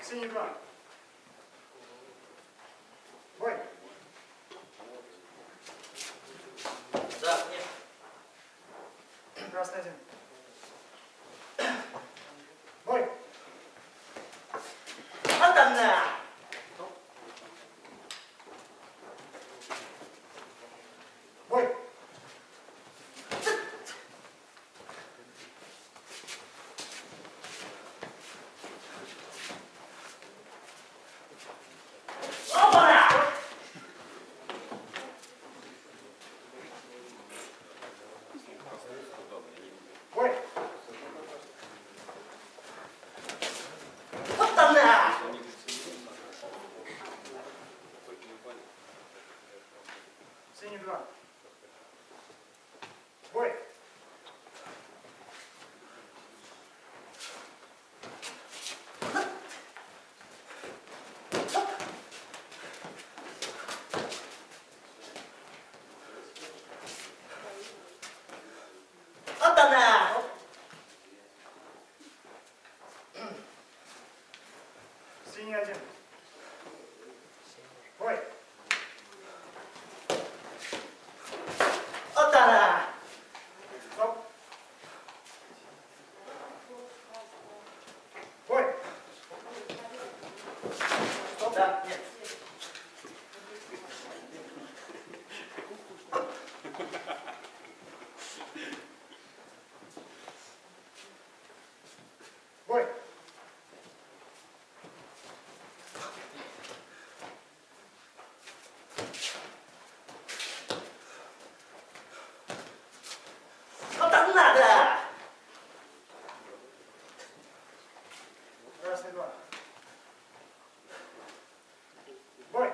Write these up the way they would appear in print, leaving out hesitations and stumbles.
Синий 2. Бой. Да, нет. Красный 1. Бой. Вот она! Бой. Опа! Бой. Вот она! Синий 2. Бой. Вот она! Синий 1. Бой. Вот она! Стоп. Бой. Стоп. Да, нет. Бой. Вот она, да! Красный 2. Бой.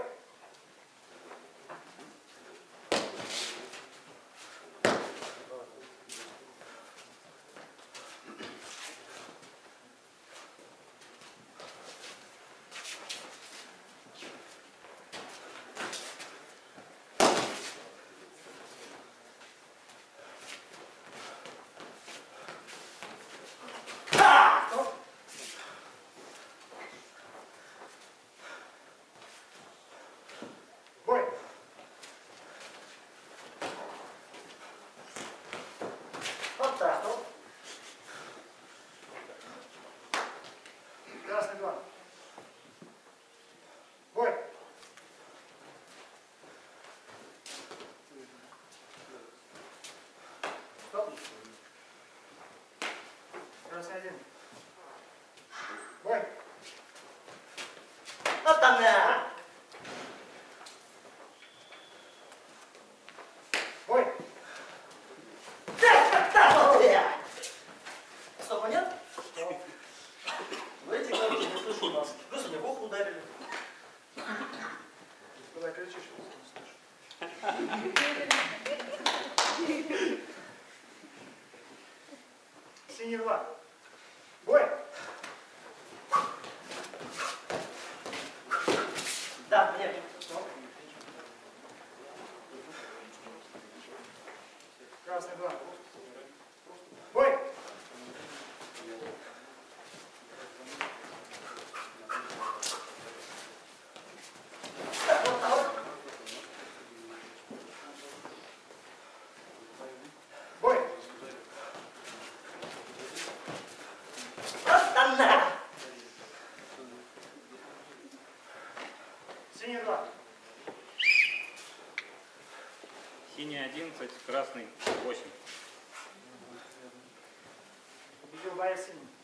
Ха! Стоп. Бой. Вот так, ну. Красный 2. Бой. Стоп. Красный 1. Бой. Вот она! Бой. Да, вот я! Стоп, нет? Вы эти говорите, не слышу нас. Плюс мне в ухо ударили. Куда кричишь, если не слышишь? Синий 2. Бой. Да, нет. Стоп. Красный 2. Бой. Так, вот так. Бой. Вот она! Синий 2. Синий 11, красный 8. Победил боец синий.